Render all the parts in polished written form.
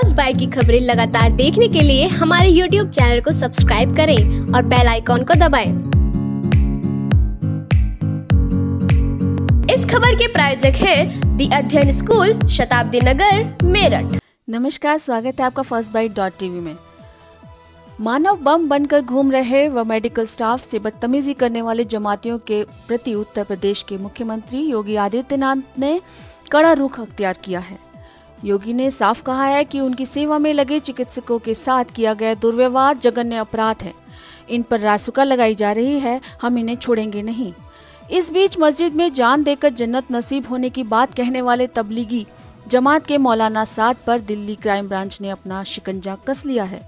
First bite की खबरें लगातार देखने के लिए हमारे YouTube चैनल को सब्सक्राइब करें और बेल आइकॉन को दबाएं। इस खबर के प्रायोजक है दी अध्ययन स्कूल, शताब्दी नगर, मेरठ। नमस्कार, स्वागत है आपका firstbite.tv में। मानव बम बनकर घूम रहे व मेडिकल स्टाफ से बदतमीजी करने वाले जमातियों के प्रति उत्तर प्रदेश के मुख्यमंत्री योगी आदित्यनाथ ने कड़ा रुख अख्तियार किया है। योगी ने साफ कहा है कि उनकी सेवा में लगे चिकित्सकों के साथ किया गया दुर्व्यवहार जघन्य अपराध है। इन पर रासुका लगाई जा रही है, हम इन्हें छोड़ेंगे नहीं। इस बीच मस्जिद में जान देकर जन्नत नसीब होने की बात कहने वाले तबलीगी जमात के मौलाना साद पर दिल्ली क्राइम ब्रांच ने अपना शिकंजा कस लिया है।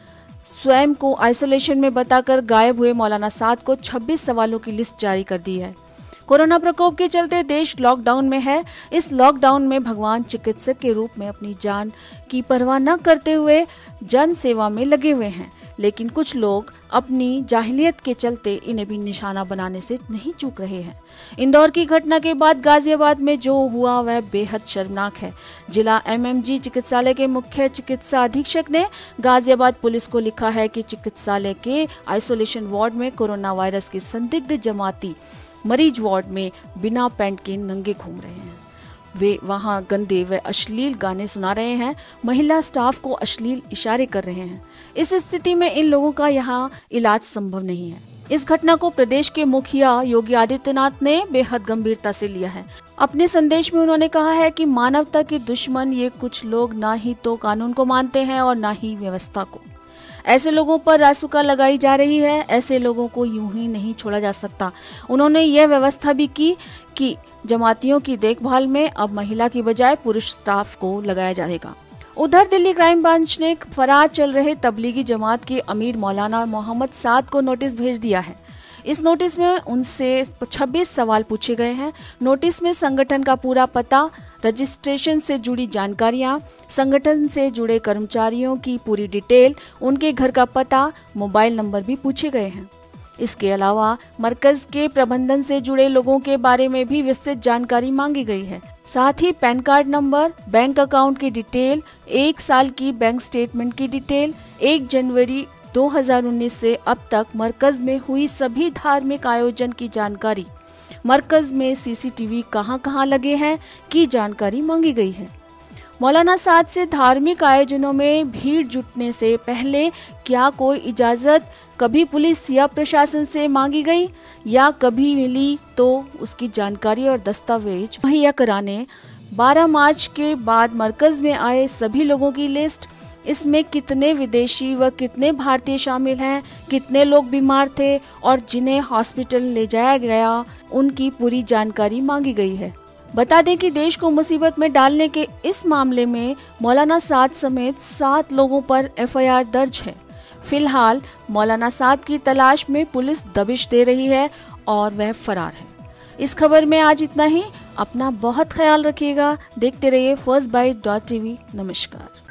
स्वयं को आइसोलेशन में बताकर गायब हुए मौलाना साद को 26 सवालों की लिस्ट जारी कर दी है। कोरोना प्रकोप के चलते देश लॉकडाउन में है। इस लॉकडाउन में भगवान चिकित्सक के रूप में अपनी जान की परवाह न करते हुए जन सेवा में लगे हुए हैं, लेकिन कुछ लोग अपनी जाहिलियत के चलते इन्हें भी निशाना बनाने से नहीं चूक रहे हैं। इंदौर की घटना के बाद गाजियाबाद में जो हुआ वह बेहद शर्मनाक है। जिला MMG चिकित्सालय के मुख्य चिकित्सा अधीक्षक ने गाजियाबाद पुलिस को लिखा है कि चिकित्सालय के आइसोलेशन वार्ड में कोरोना वायरस के संदिग्ध जमाती मरीज वार्ड में बिना पैंट के नंगे घूम रहे हैं। वे वहां गंदे व अश्लील गाने सुना रहे हैं, महिला स्टाफ को अश्लील इशारे कर रहे हैं। इस स्थिति में इन लोगों का यहां इलाज संभव नहीं है। इस घटना को प्रदेश के मुखिया योगी आदित्यनाथ ने बेहद गंभीरता से लिया है। अपने संदेश में उन्होंने कहा है कि मानवता के दुश्मन ये कुछ लोग ना ही तो कानून को मानते हैं और ना ही व्यवस्था को। ऐसे लोगों पर रासुका लगाई जा रही है। ऐसे लोगों को यूं ही नहीं छोड़ा जा सकता। उन्होंने यह व्यवस्था भी की कि जमातियों की देखभाल में अब महिला की बजाय पुरुष स्टाफ को लगाया जाएगा। उधर दिल्ली क्राइम ब्रांच ने फरार चल रहे तबलीगी जमात के अमीर मौलाना मोहम्मद साद को नोटिस भेज दिया है। इस नोटिस में उनसे 26 सवाल पूछे गए हैं। नोटिस में संगठन का पूरा पता, रजिस्ट्रेशन से जुड़ी जानकारियां, संगठन से जुड़े कर्मचारियों की पूरी डिटेल, उनके घर का पता, मोबाइल नंबर भी पूछे गए हैं। इसके अलावा मरकज के प्रबंधन से जुड़े लोगों के बारे में भी विस्तृत जानकारी मांगी गई है। साथ ही PAN card number, bank account की डिटेल, 1 साल की बैंक स्टेटमेंट की डिटेल, 1 जनवरी 2019 से अब तक मरकज में हुई सभी धार्मिक आयोजन की जानकारी, मरकज में CCTV कहां-कहां लगे हैं की जानकारी मांगी गई है। मौलाना साद से धार्मिक आयोजनों में भीड़ जुटने से पहले क्या कोई इजाजत कभी पुलिस या प्रशासन से मांगी गई या कभी मिली, तो उसकी जानकारी और दस्तावेज मुहैया कराने। 12 मार्च के बाद मरकज में आए सभी लोगों की लिस्ट, इसमें कितने विदेशी व कितने भारतीय शामिल हैं, कितने लोग बीमार थे और जिन्हें हॉस्पिटल ले जाया गया, उनकी पूरी जानकारी मांगी गई है। बता दें कि देश को मुसीबत में डालने के इस मामले में मौलाना साद समेत 7 लोगों पर FIR दर्ज है। फिलहाल मौलाना साद की तलाश में पुलिस दबिश दे रही है और वह फरार है। इस खबर में आज इतना ही। अपना बहुत ख्याल रखिएगा। देखते रहिए firstbite.tv। नमस्कार।